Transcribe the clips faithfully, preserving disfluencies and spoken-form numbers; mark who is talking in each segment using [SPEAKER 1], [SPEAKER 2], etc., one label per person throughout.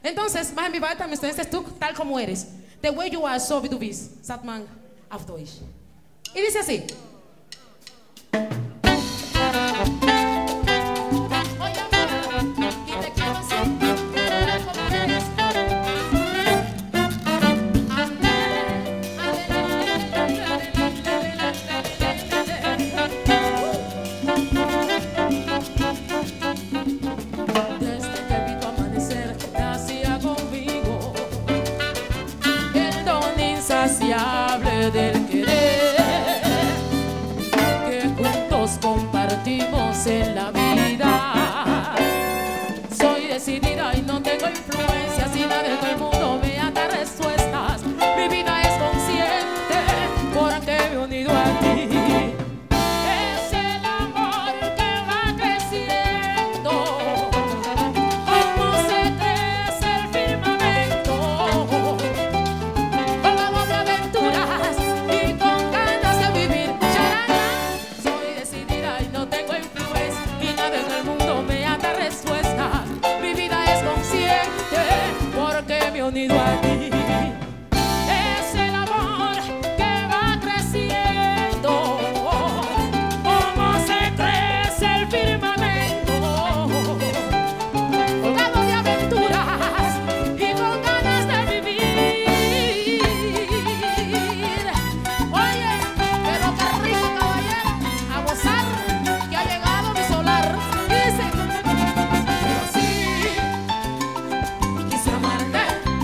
[SPEAKER 1] Entonces, mas mi vai também este tú tal como eres. The way you are, so wie du bist, sagt man auf Deutsch. Y dice así.
[SPEAKER 2] Del querer que juntos compartimos en la vida. Soy decidida y no tengo influencia, si no dejo el mundo me ata respuestas. Mi vida es consciente porque me he unido a ti. Es el amor que va creciendo, como se crece el firmamento. Unido a ti. Es el amor que va creciendo, como se crece el firmamento, colgado de aventuras y con ganas de vivir. Oye, pero qué rico, caballero, a gozar que ha llegado mi solar. Dice, pero sí, quise amarte.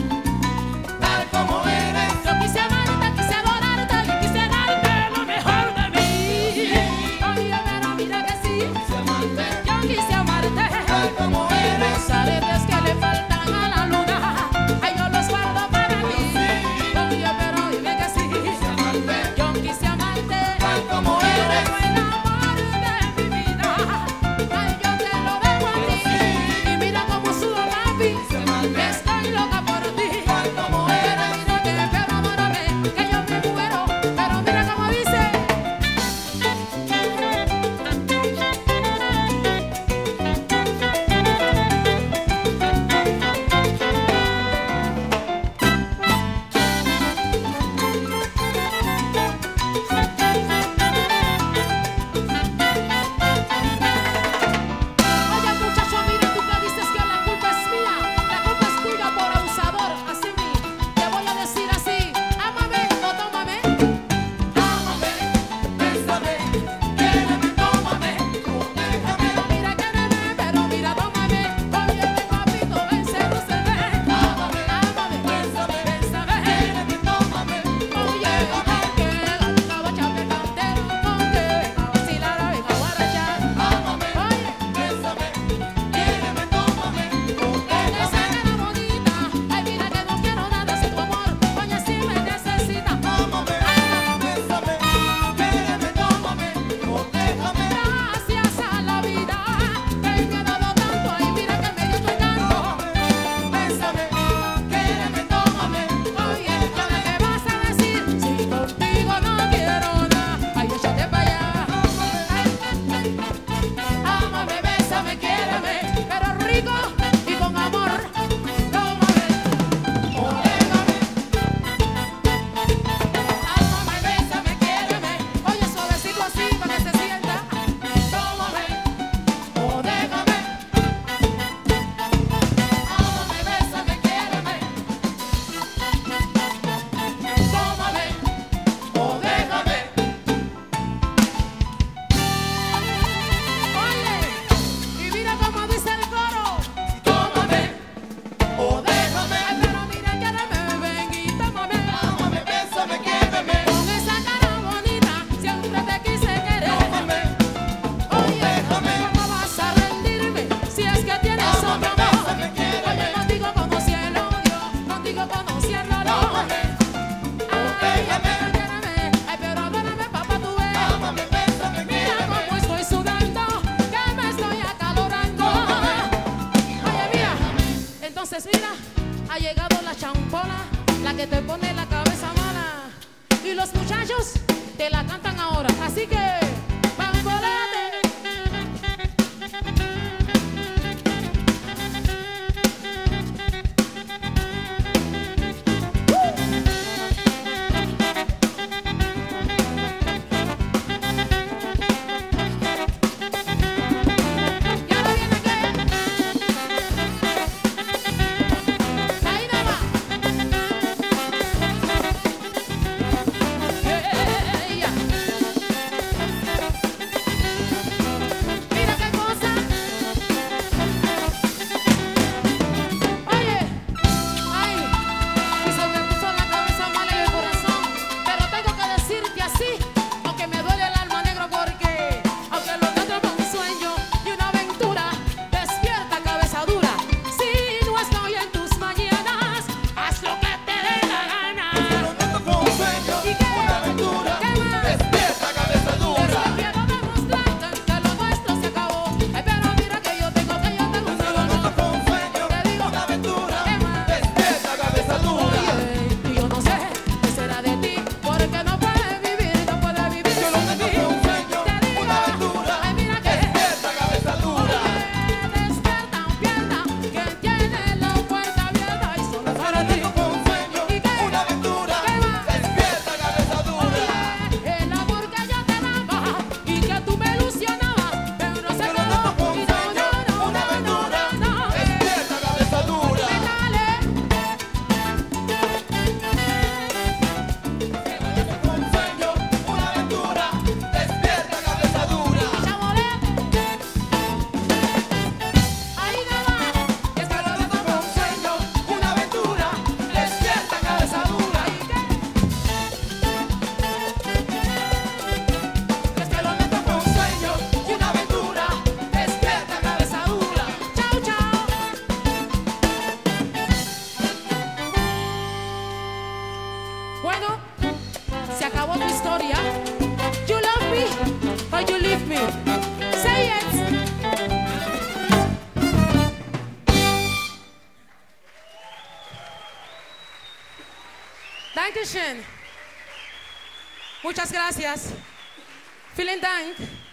[SPEAKER 1] que te pone la cabeza mala. Y los muchachos te la cantan ahora. Así que, bambolate. Say it. Dankeschön. Muchas gracias. Vielen Dank.